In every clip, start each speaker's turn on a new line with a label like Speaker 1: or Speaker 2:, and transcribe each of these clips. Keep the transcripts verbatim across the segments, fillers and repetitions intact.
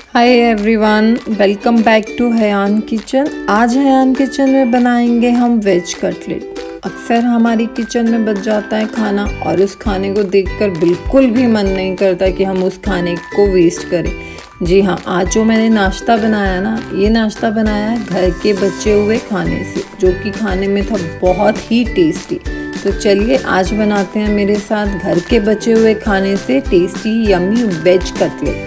Speaker 1: Hi everyone, welcome back to Hayan kitchen. आज Hayan kitchen में बनाएंगे हम वेज कटलेट। अक्सर हमारी किचन में बच जाता है खाना और उस खाने को देखकर बिल्कुल भी मन नहीं करता कि हम उस खाने को वेस्ट करें। जी हाँ, आज जो मैंने नाश्ता बनाया ना, ये नाश्ता बनाया है घर के बचे हुए खाने से, जो कि खाने में था बहुत ही टेस्टी। तो चलिए आज बनाते हैं मेरे साथ घर के बचे हुए खाने से टेस्टी यम्मी वेज कटलेट।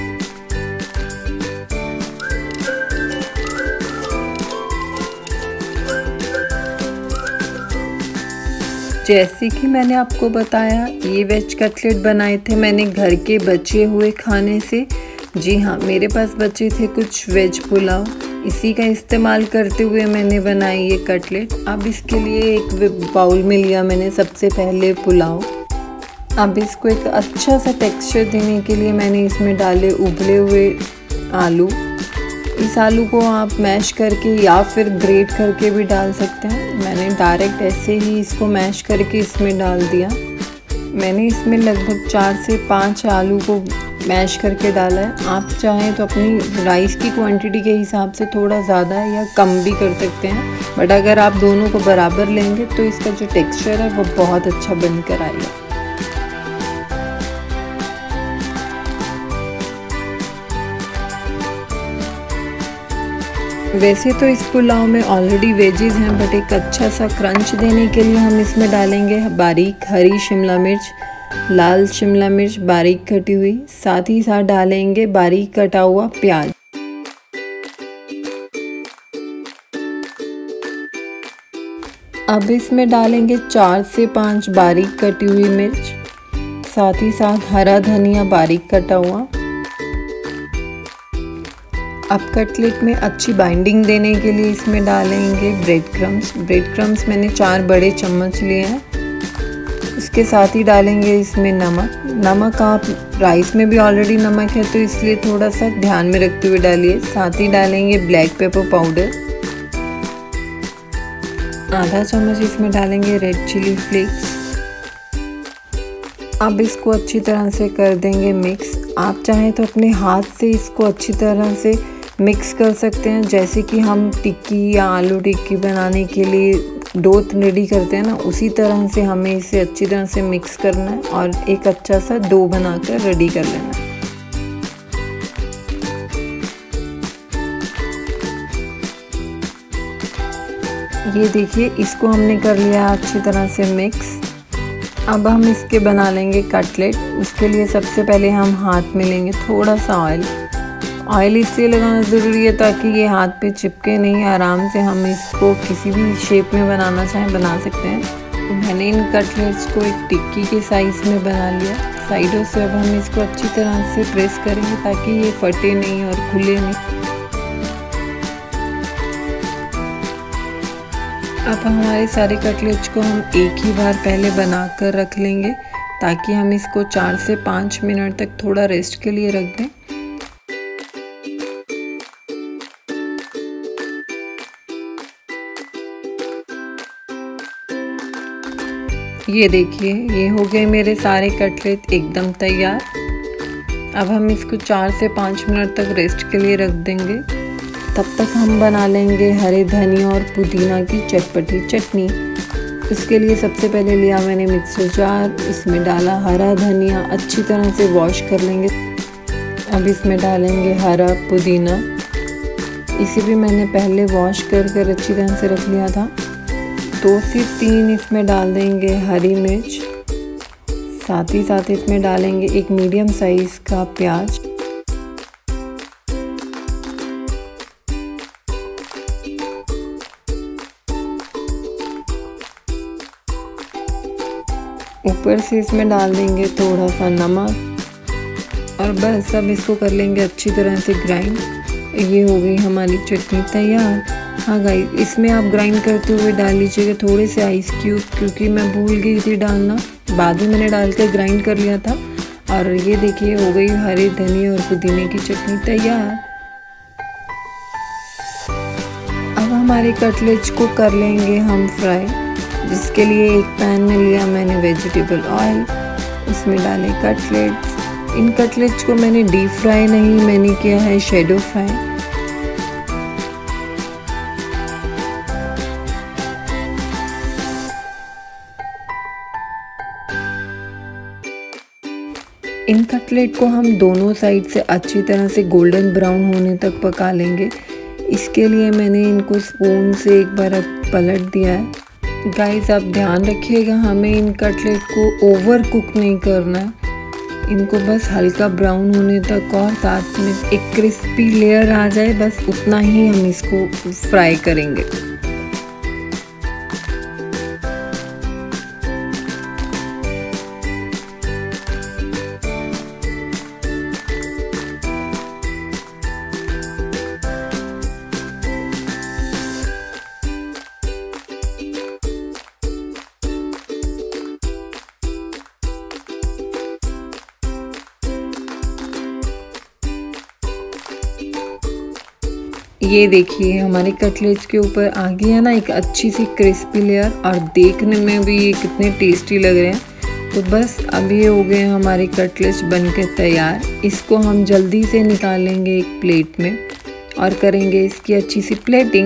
Speaker 1: जैसे कि मैंने आपको बताया, ये वेज कटलेट बनाए थे मैंने घर के बचे हुए खाने से। जी हाँ, मेरे पास बचे थे कुछ वेज पुलाव, इसी का इस्तेमाल करते हुए मैंने बनाई ये कटलेट। अब इसके लिए एक बाउल में लिया मैंने सबसे पहले पुलाव। अब इसको एक अच्छा सा टेक्सचर देने के लिए मैंने इसमें डाले उबले हुए आलू। इस आलू को आप मैश करके या फिर ग्रेट करके भी डाल सकते हैं। मैंने डायरेक्ट ऐसे ही इसको मैश करके इसमें डाल दिया। मैंने इसमें लगभग चार से पाँच आलू को मैश करके डाला है। आप चाहें तो अपनी राइस की क्वांटिटी के हिसाब से थोड़ा ज़्यादा या कम भी कर सकते हैं, बट अगर आप दोनों को बराबर लेंगे तो इसका जो टेक्सचर है वो बहुत अच्छा बनकर आएगा। वैसे तो इस पुलाव में ऑलरेडी वेजेस हैं, बट एक अच्छा सा क्रंच देने के लिए हम इसमें डालेंगे बारीक हरी शिमला मिर्च, लाल शिमला मिर्च बारीक कटी हुई, साथ ही साथ डालेंगे बारीक कटा हुआ प्याज। अब इसमें डालेंगे चार से पाँच बारीक कटी हुई मिर्च, साथ ही साथ हरा धनिया बारीक कटा हुआ। अब कटलेट में अच्छी बाइंडिंग देने के लिए इसमें डालेंगे ब्रेड क्रम्स। ब्रेड क्रम्स मैंने चार बड़े चम्मच लिए हैं। इसके साथ ही डालेंगे इसमें नमक। नमक आप राइस में भी ऑलरेडी नमक है तो इसलिए थोड़ा सा ध्यान में रखते हुए डालिए। साथ ही डालेंगे ब्लैक पेपर पाउडर, आधा चम्मच इसमें डालेंगे रेड चिली फ्लेक्स। अब इसको अच्छी तरह से कर देंगे मिक्स। आप चाहें तो अपने हाथ से इसको अच्छी तरह से मिक्स कर सकते हैं, जैसे कि हम टिक्की या आलू टिक्की बनाने के लिए डो रेडी करते हैं ना, उसी तरह से हमें इसे अच्छी तरह से मिक्स करना है और एक अच्छा सा डो बनाकर रेडी कर लेना है। ये देखिए, इसको हमने कर लिया अच्छी तरह से मिक्स। अब हम इसके बना लेंगे कटलेट। उसके लिए सबसे पहले हम हाथ में लेंगे थोड़ा सा ऑयल। ऑयल इसलिए लगाना ज़रूरी है ताकि ये हाथ पे चिपके नहीं, आराम से हम इसको किसी भी शेप में बनाना चाहें बना सकते हैं। तो मैंने इन कटलेट्स को एक टिक्की के साइज़ में बना लिया। साइडों से अब हम इसको अच्छी तरह से प्रेस करेंगे ताकि ये फटे नहीं और खुले नहीं। अब हमारे सारे कटलेट्स को हम एक ही बार पहले बना कर रख लेंगे ताकि हम इसको चार से पाँच मिनट तक थोड़ा रेस्ट के लिए रख दें। ये देखिए, ये हो गए मेरे सारे कटलेट एकदम तैयार। अब हम इसको चार से पाँच मिनट तक रेस्ट के लिए रख देंगे। तब तक हम बना लेंगे हरे धनिया और पुदीना की चटपटी चटनी। इसके लिए सबसे पहले लिया मैंने मिक्सर जार, इसमें डाला हरा धनिया, अच्छी तरह से वॉश कर लेंगे। अब इसमें डालेंगे हरा पुदीना, इसे भी मैंने पहले वॉश कर कर अच्छी तरह से रख लिया था। दो से तीन इसमें डाल देंगे हरी मिर्च, साथ ही साथ इसमें डालेंगे एक मीडियम साइज़ का प्याज। ऊपर से इसमें डाल देंगे थोड़ा सा नमक और बस अब इसको कर लेंगे अच्छी तरह से ग्राइंड। ये हो गई हमारी चटनी तैयार। हाँ गाइस, इसमें आप ग्राइंड करते हुए डाल लीजिएगा थोड़े से आइस क्यूब, क्योंकि मैं भूल गई थी डालना, बाद में मैंने डाल कर ग्राइंड कर लिया था। और ये देखिए, हो गई हरे धनिया और पुदीने की चटनी तैयार। अब हमारे कटलेट्स को कर लेंगे हम फ्राई, जिसके लिए एक पैन में लिया मैंने वेजिटेबल ऑयल, उसमें डाले कटलेट्स, इन कटलेट्स को मैंने डीप फ्राई नहीं, मैंने किया है शैडो फ्राई। इन कटलेट को हम दोनों साइड से अच्छी तरह से गोल्डन ब्राउन होने तक पका लेंगे। इसके लिए मैंने इनको स्पून से एक बार पलट दिया है। गाइस आप ध्यान रखिएगा, हमें इन कटलेट को ओवर कुक नहीं करना है, इनको बस हल्का ब्राउन होने तक और साथ में एक क्रिस्पी लेयर आ जाए, बस उतना ही हम इसको फ्राई करेंगे। ये देखिए हमारे कटलेट्स के ऊपर आ गई है ना एक अच्छी सी क्रिस्पी लेयर, और देखने में भी ये कितने टेस्टी लग रहे हैं। तो बस अब ये हो गए हमारे कटलेट्स बनकर तैयार। इसको हम जल्दी से निकालेंगे एक प्लेट में और करेंगे इसकी अच्छी सी प्लेटिंग।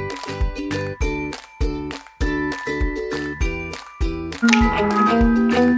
Speaker 1: Thank you.